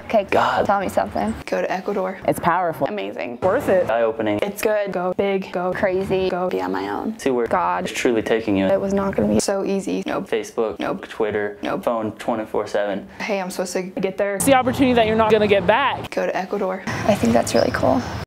Okay, God. Tell me something. Go to Ecuador. It's powerful. Amazing. Worth it. Eye-opening. It's good. Go big. Go Crazy. Go be on my own. See where God. it's truly taking you. It was not gonna be So easy. Nope. Facebook, Nope. Twitter, Nope. phone 24/7. Hey, I'm supposed to Get there. It's the opportunity that you're not gonna get back. go to Ecuador. I think that's really cool.